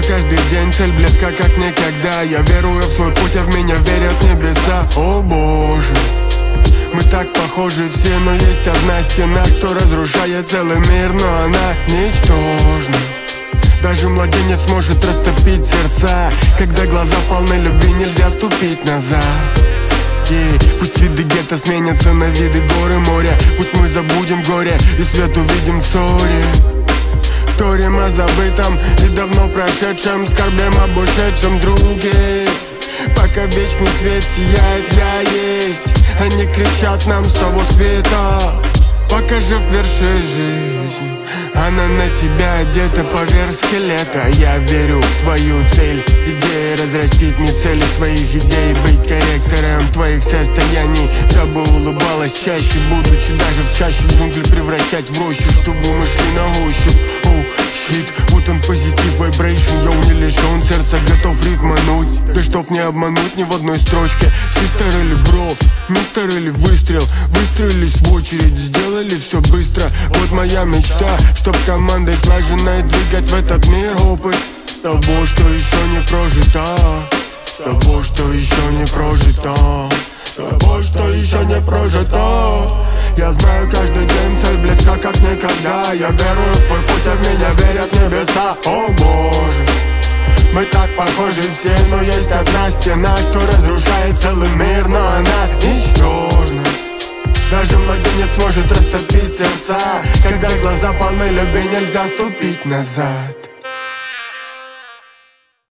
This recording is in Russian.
знаю, каждый день цель близка как никогда. Я верую в свой путь, а в меня верят небеса. О боже, мы так похожи все, но есть одна стена, что разрушает целый мир, но она ничтожна. Даже младенец может растопить сердца. Когда глаза полны любви, нельзя ступить назад. Пусть виды гетто сменятся на виды горы, моря. Пусть мы забудем горе и свет увидим в ссоре. Вторим о забытом и давно прошедшем, скорбем об ушедшем друге. Пока вечный свет сияет, я есть. Они кричат нам с того света: покажи в верши жизнь, она на тебя одета поверх скелета. Я верю в свою цель, идея разрастить не цели своих идей, быть корректором твоих состояний, дабы улыбалась чаще, будучи даже в чаще джунглей превращать в рощу, чтобы мы шли на ощупь. Оу, щит, вот он позитив, вайбрейшн, йоу, не лишен сердца, готов рифмануть. Да чтоб не обмануть ни в одной строчке. Систер или бро, мистер или выстрел, выстроились в очередь, сделали все быстро. Вот моя мечта, чтоб командой слаженной двигать в этот мир опыт того, что еще не прожито, того, что еще не прожито, того, что еще не прожито. Я знаю, каждый день цель близка как никогда. Я верую в свой путь, а в меня верят небеса. О боже, мы так похожи все, но есть одна стена, что разрушает целый мир, но она ничтожна. Даже младенец может растопить сердца. Когда глаза полны любви, нельзя ступить назад.